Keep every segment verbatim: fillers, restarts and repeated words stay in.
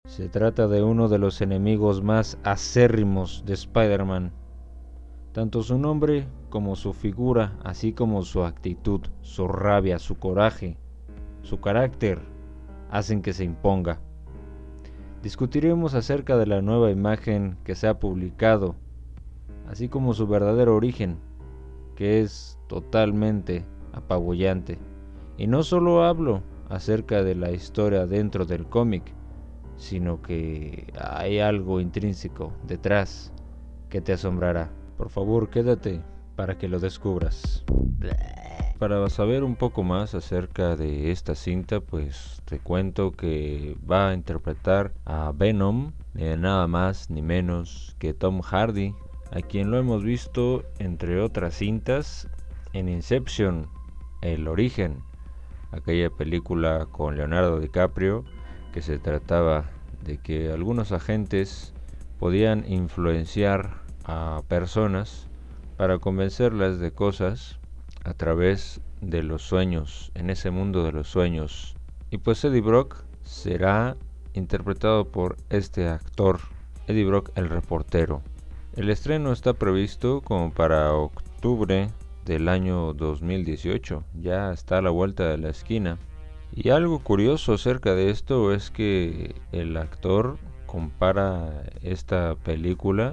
Se trata de uno de los enemigos más acérrimos de Spider-Man. Tanto su nombre como su figura, así como su actitud, su rabia, su coraje, su carácter, hacen que se imponga. Discutiremos acerca de la nueva imagen que se ha publicado, así como su verdadero origen, que es totalmente apabullante. Y no solo hablo acerca de la historia dentro del cómic, sino que hay algo intrínseco detrás que te asombrará. Por favor, quédate para que lo descubras. Para saber un poco más acerca de esta cinta, pues te cuento que va a interpretar a Venom, eh, nada más ni menos que Tom Hardy, a quien lo hemos visto entre otras cintas en Inception, El Origen, aquella película con Leonardo DiCaprio que se trataba de que algunos agentes podían influenciar a personas para convencerlas de cosas a través de los sueños, en ese mundo de los sueños. Y pues Eddie Brock será interpretado por este actor, Eddie Brock el reportero. El estreno está previsto como para octubre del año dos mil dieciocho, ya está a la vuelta de la esquina. Y algo curioso acerca de esto es que el actor compara esta película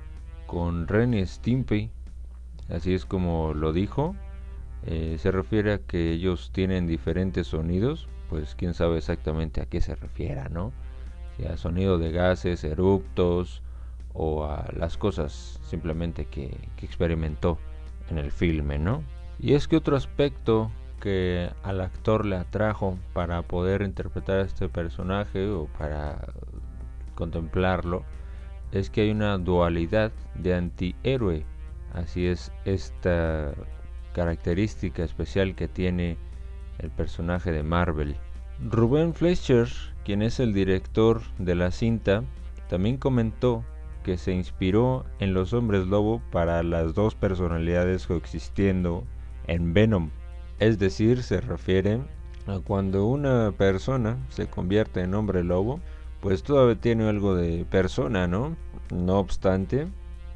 con Ren y Stimpy, así es como lo dijo. Eh, se refiere a que ellos tienen diferentes sonidos, pues quién sabe exactamente a qué se refiera, ¿no? Si a sonido de gases, eruptos, o a las cosas simplemente que, que experimentó en el filme, ¿no? Y es que otro aspecto que al actor le atrajo para poder interpretar a este personaje o para contemplarlo es que hay una dualidad de antihéroe. Así es esta característica especial que tiene el personaje de Marvel. Ruben Fleischer, quien es el director de la cinta, también comentó que se inspiró en los hombres lobo para las dos personalidades coexistiendo en Venom. Es decir, se refiere a cuando una persona se convierte en hombre lobo, pues todavía tiene algo de persona, ¿no? No obstante,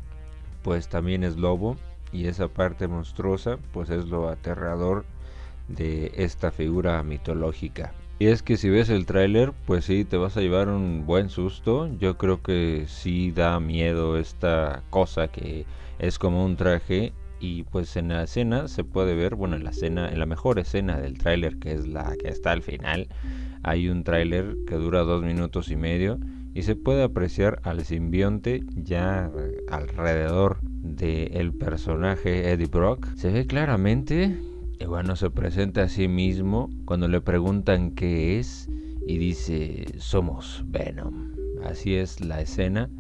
pues también es lobo, y esa parte monstruosa pues es lo aterrador de esta figura mitológica. Y es que si ves el tráiler, pues sí, te vas a llevar un buen susto. Yo creo que sí da miedo esta cosa que es como un traje. Y pues en la escena se puede ver, bueno, en la escena, en la mejor escena del tráiler, que es la que está al final, hay un tráiler que dura dos minutos y medio y se puede apreciar al simbionte ya alrededor del personaje Eddie Brock. Se ve claramente. Y bueno, se presenta a sí mismo cuando le preguntan qué es y dice, somos Venom. Así es la escena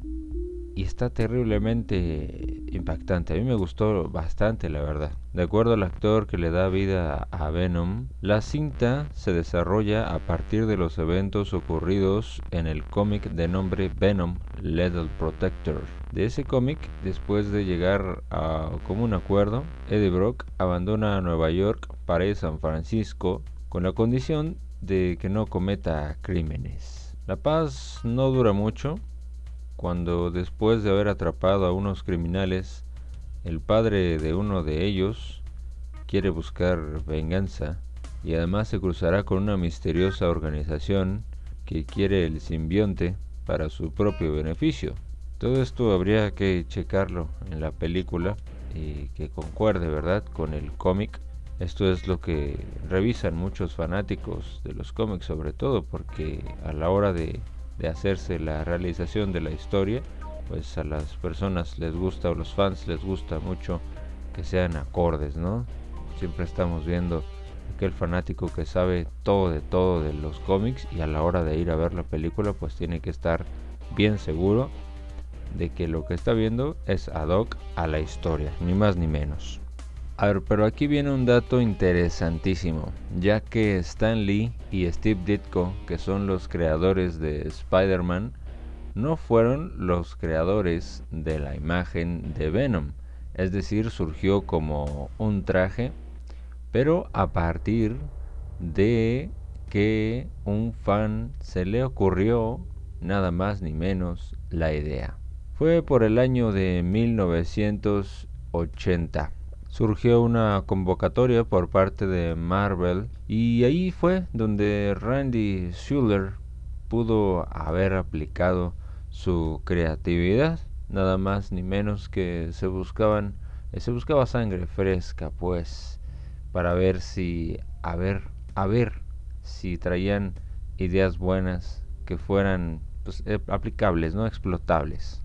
y está terriblemente impactante. A mí me gustó bastante, la verdad. De acuerdo al actor que le da vida a Venom, la cinta se desarrolla a partir de los eventos ocurridos en el cómic de nombre Venom Lethal Protector. De ese cómic, después de llegar a común acuerdo, Eddie Brock abandona Nueva York para ir a San Francisco con la condición de que no cometa crímenes. La paz no dura mucho cuando, después de haber atrapado a unos criminales, el padre de uno de ellos quiere buscar venganza y además se cruzará con una misteriosa organización que quiere el simbionte para su propio beneficio. Todo esto habría que checarlo en la película y que concuerde, ¿verdad?, con el cómic. Esto es lo que revisan muchos fanáticos de los cómics, sobre todo porque a la hora de, de hacerse la realización de la historia, pues a las personas les gusta, o los fans les gusta mucho que sean acordes, ¿no? Siempre estamos viendo aquel fanático que sabe todo de todo de los cómics y a la hora de ir a ver la película pues tiene que estar bien seguro de que lo que está viendo es ad hoc a la historia, ni más ni menos. A ver, pero aquí viene un dato interesantísimo, ya que Stan Lee y Steve Ditko, que son los creadores de Spider-Man, no fueron los creadores de la imagen de Venom, es decir, surgió como un traje, pero a partir de que un fan se le ocurrió nada más ni menos la idea. Fue por el año de mil novecientos ochenta. Surgió una convocatoria por parte de Marvel y ahí fue donde Randy Schuller pudo haber aplicado su creatividad. Nada más ni menos que se buscaban se buscaba sangre fresca, pues, para ver si a ver a ver si traían ideas buenas que fueran, pues, aplicables, no explotables.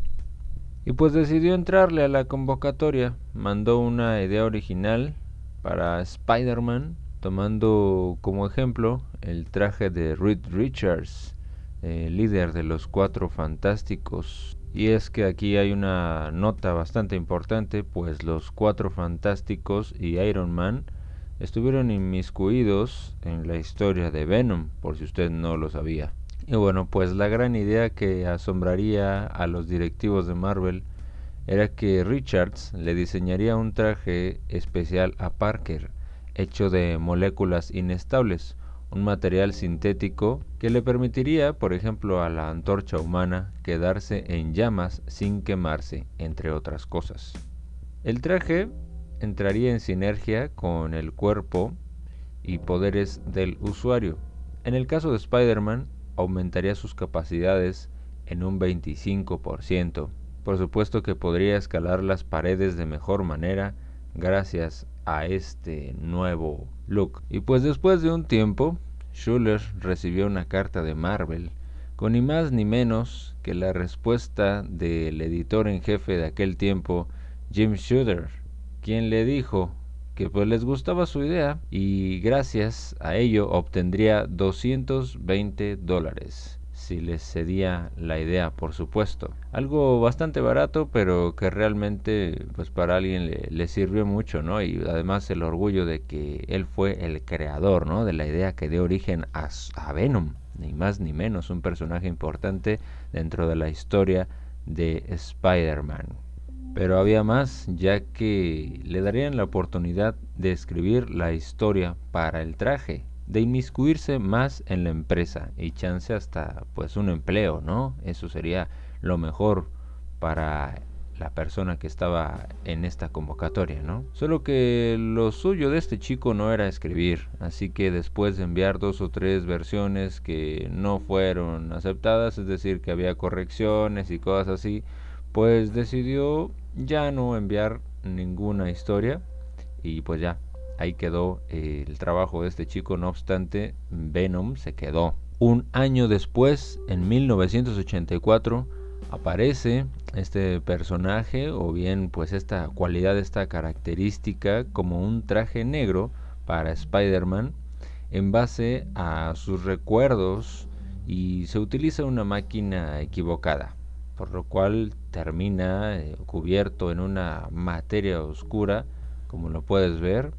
Y pues decidió entrarle a la convocatoria. Mandó una idea original para Spider-Man, tomando como ejemplo el traje de Reed Richards, eh, líder de los Cuatro Fantásticos. Y es que aquí hay una nota bastante importante, pues los Cuatro Fantásticos y Iron Man estuvieron inmiscuidos en la historia de Venom, por si usted no lo sabía. Y bueno, pues la gran idea que asombraría a los directivos de Marvel era que Richards le diseñaría un traje especial a Parker, hecho de moléculas inestables, un material sintético que le permitiría, por ejemplo, a la antorcha humana quedarse en llamas sin quemarse, entre otras cosas. El traje entraría en sinergia con el cuerpo y poderes del usuario. En el caso de Spider-Man, aumentaría sus capacidades en un veinticinco por ciento. Por supuesto que podría escalar las paredes de mejor manera gracias a este nuevo look. Y pues después de un tiempo, Schuller recibió una carta de Marvel con ni más ni menos que la respuesta del editor en jefe de aquel tiempo, Jim Shooter, quien le dijo que pues les gustaba su idea y gracias a ello obtendría doscientos veinte dólares si les cedía la idea, por supuesto. Algo bastante barato, pero que realmente pues para alguien le, le sirvió mucho, ¿no? Y además el orgullo de que él fue el creador, ¿no?, de la idea que dio origen a, a Venom, ni más ni menos, un personaje importante dentro de la historia de Spider-Man. Pero había más, ya que le darían la oportunidad de escribir la historia para el traje, de inmiscuirse más en la empresa y chance hasta pues un empleo, ¿no? Eso sería lo mejor para la persona que estaba en esta convocatoria, ¿no? Solo que lo suyo de este chico no era escribir, así que después de enviar dos o tres versiones que no fueron aceptadas, es decir, que había correcciones y cosas así, pues decidió ya no enviar ninguna historia y pues ya, ahí quedó eh, el trabajo de este chico. No obstante, Venom se quedó. Un año después, en mil novecientos ochenta y cuatro, aparece este personaje, o bien pues esta cualidad, esta característica, como un traje negro para Spider-Man en base a sus recuerdos, y se utiliza una máquina equivocada, por lo cual termina eh, cubierto en una materia oscura, como lo puedes ver,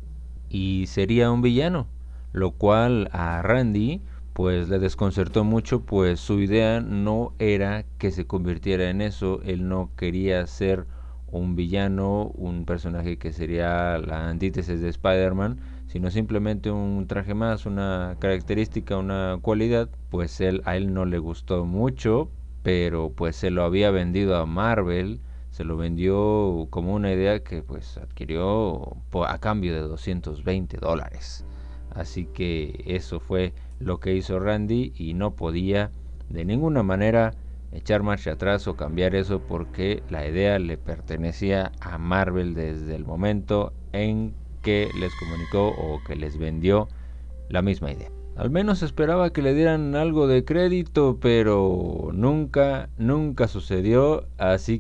y sería un villano, lo cual a Randy pues le desconcertó mucho, pues su idea no era que se convirtiera en eso. Él no quería ser un villano, un personaje que sería la antítesis de Spider-Man, sino simplemente un traje más, una característica, una cualidad. Pues él, a él no le gustó mucho, pero pues se lo había vendido a Marvel, se lo vendió como una idea que pues adquirió a cambio de doscientos veinte dólares. Así que eso fue lo que hizo Randy y no podía de ninguna manera echar marcha atrás o cambiar eso, porque la idea le pertenecía a Marvel desde el momento en que les comunicó o que les vendió la misma idea. Al menos esperaba que le dieran algo de crédito, pero nunca, nunca sucedió, así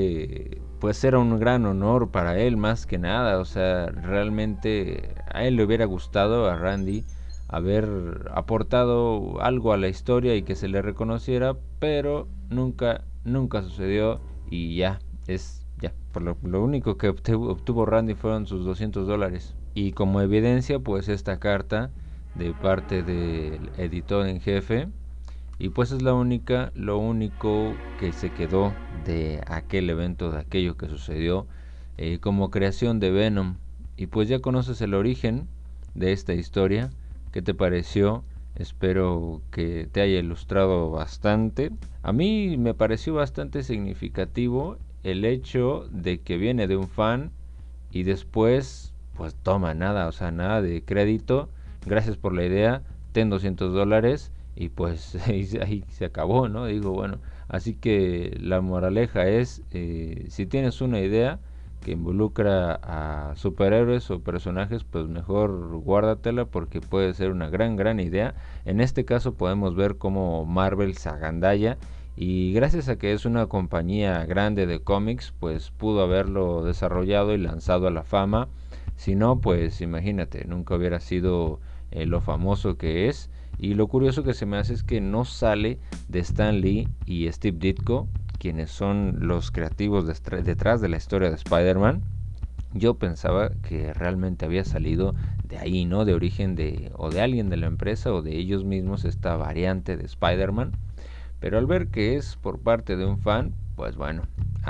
que pues era un gran honor para él más que nada. O sea, realmente a él le hubiera gustado, a Randy, haber aportado algo a la historia y que se le reconociera, pero nunca, nunca sucedió y ya, es ya, por lo, lo único que obtuvo, obtuvo Randy fueron sus doscientos dólares. Y como evidencia, pues esta carta de parte del editor en jefe, y pues es la única, lo único que se quedó de aquel evento, de aquello que sucedió eh, como creación de Venom. Y pues ya conoces el origen de esta historia. ¿Qué te pareció Espero que te haya ilustrado bastante. A mí me pareció bastante significativo el hecho de que viene de un fan y después pues toma nada, o sea, nada de crédito. Gracias por la idea, ten doscientos dólares y pues ahí, ahí se acabó, ¿no? Digo, bueno, así que la moraleja es, eh, si tienes una idea que involucra a superhéroes o personajes, pues mejor guárdatela porque puede ser una gran, gran idea. En este caso podemos ver cómo Marvel se agandalla y gracias a que es una compañía grande de cómics, pues pudo haberlo desarrollado y lanzado a la fama. Si no, pues imagínate, nunca hubiera sido eh, lo famoso que es. Y lo curioso que se me hace es que no sale de Stan Lee y Steve Ditko, quienes son los creativos detrás de la historia de Spider-Man. Yo pensaba que realmente había salido de ahí, ¿no? De origen de o de alguien de la empresa o de ellos mismos esta variante de Spider-Man. Pero al ver que es por parte de un fan, pues bueno,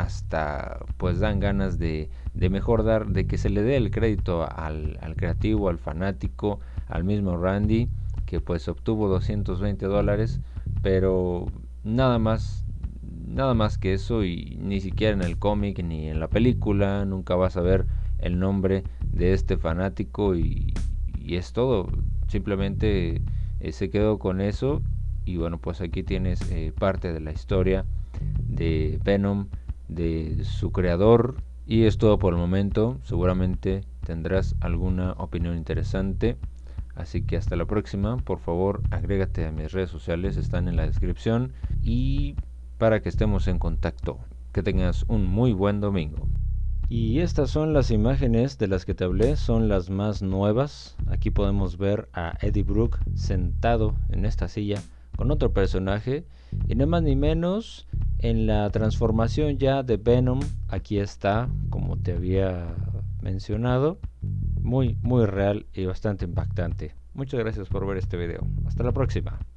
hasta pues dan ganas de, de mejor dar, de que se le dé el crédito al, al creativo, al fanático, al mismo Randy, que pues obtuvo doscientos veinte dólares, pero nada más, nada más que eso, y ni siquiera en el cómic ni en la película nunca vas a ver el nombre de este fanático y, y es todo. Simplemente eh, se quedó con eso y bueno, pues aquí tienes eh, parte de la historia de Venom, de su creador, y es todo por el momento. Seguramente tendrás alguna opinión interesante, así que hasta la próxima. Por favor, agrégate a mis redes sociales, están en la descripción, y para que estemos en contacto. Que tengas un muy buen domingo. Y estas son las imágenes de las que te hablé, son las más nuevas. Aquí podemos ver a Eddie Brock sentado en esta silla con otro personaje, y ni más ni menos en la transformación ya de Venom. Aquí está, como te había mencionado, muy muy real y bastante impactante. Muchas gracias por ver este video, hasta la próxima.